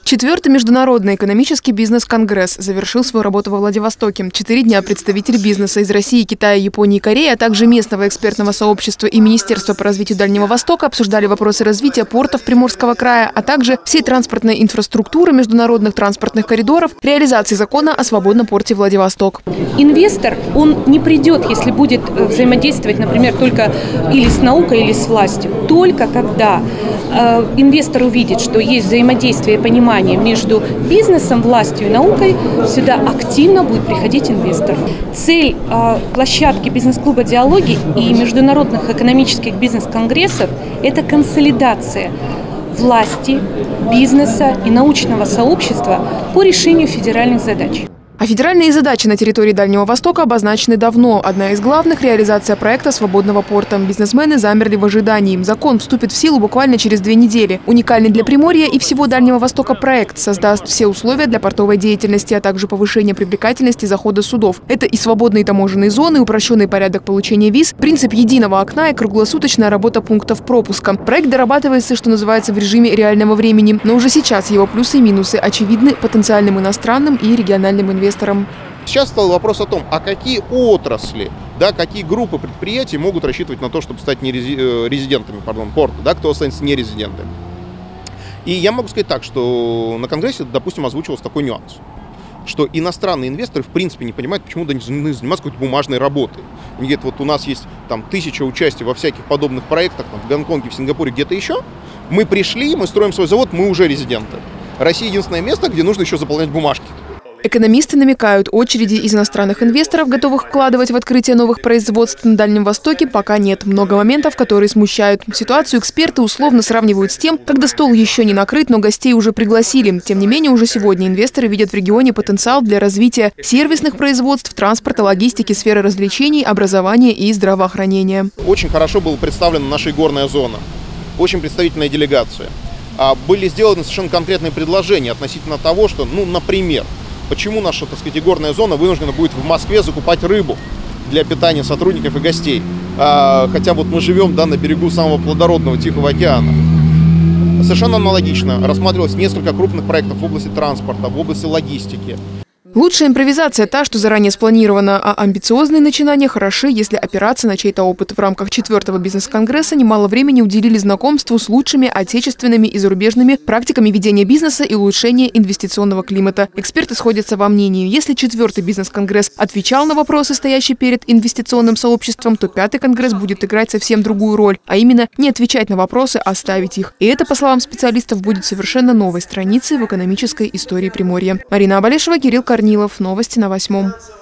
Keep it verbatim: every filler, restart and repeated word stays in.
Четвертый международный экономический бизнес-конгресс завершил свою работу во Владивостоке. Четыре дня представители бизнеса из России, Китая, Японии и Кореи, а также местного экспертного сообщества и Министерства по развитию Дальнего Востока обсуждали вопросы развития портов Приморского края, а также всей транспортной инфраструктуры, международных транспортных коридоров, реализации закона о свободном порте Владивосток. Инвестор, он не придет, если будет взаимодействовать, например, только или с наукой, или с властью. Только когда э, инвестор увидит, что есть взаимодействие и понимание между бизнесом, властью и наукой, сюда активно будет приходить инвестор. Цель э, площадки бизнес-клуба «Диалоги» и международных экономических бизнес-конгрессов – это консолидация власти, бизнеса и научного сообщества по решению федеральных задач. А федеральные задачи на территории Дальнего Востока обозначены давно. Одна из главных – реализация проекта свободного порта. Бизнесмены замерли в ожидании. Закон вступит в силу буквально через две недели. Уникальный для Приморья и всего Дальнего Востока проект создаст все условия для портовой деятельности, а также повышение привлекательности захода судов. Это и свободные таможенные зоны, упрощенный порядок получения виз, принцип единого окна и круглосуточная работа пунктов пропуска. Проект дорабатывается, что называется, в режиме реального времени. Но уже сейчас его плюсы и минусы очевидны потенциальным иностранным и региональным инвесторам. Сейчас стал вопрос о том, а какие отрасли, да, какие группы предприятий могут рассчитывать на то, чтобы стать не резидентами, пардон, порта, да, кто останется нерезидентами. И я могу сказать так, что на Конгрессе, допустим, озвучивался такой нюанс, что иностранные инвесторы в принципе не понимают, почему должны заниматься какой-то бумажной работой. Они говорят, вот у нас есть там тысяча участий во всяких подобных проектах, там, в Гонконге, в Сингапуре, где-то еще. Мы пришли, мы строим свой завод, мы уже резиденты. Россия единственное место, где нужно еще заполнять бумажки. Экономисты намекают, очереди из иностранных инвесторов, готовых вкладывать в открытие новых производств на Дальнем Востоке, пока нет. Много моментов, которые смущают. Ситуацию эксперты условно сравнивают с тем, когда стол еще не накрыт, но гостей уже пригласили. Тем не менее, уже сегодня инвесторы видят в регионе потенциал для развития сервисных производств, транспорта, логистики, сферы развлечений, образования и здравоохранения. Очень хорошо была представлена наша игорная зона. Очень представительная делегация. Были сделаны совершенно конкретные предложения относительно того, что, ну, например, почему наша, так сказать, игорная зона вынуждена будет в Москве закупать рыбу для питания сотрудников и гостей. А, хотя вот мы живем, да, на берегу самого плодородного Тихого океана. Совершенно аналогично рассматривалось несколько крупных проектов в области транспорта, в области логистики. Лучшая импровизация та, что заранее спланирована, а амбициозные начинания хороши, если опираться на чей-то опыт. В рамках четвертого бизнес-конгресса немало времени уделили знакомству с лучшими отечественными и зарубежными практиками ведения бизнеса и улучшения инвестиционного климата. Эксперты сходятся во мнении. Если четвертый бизнес-конгресс отвечал на вопросы, стоящие перед инвестиционным сообществом, то пятый конгресс будет играть совсем другую роль, а именно не отвечать на вопросы, а ставить их. И это, по словам специалистов, будет совершенно новой страницей в экономической истории Приморья. Марина Абалешева, Кирилл Корнилов. Новости на восьмом.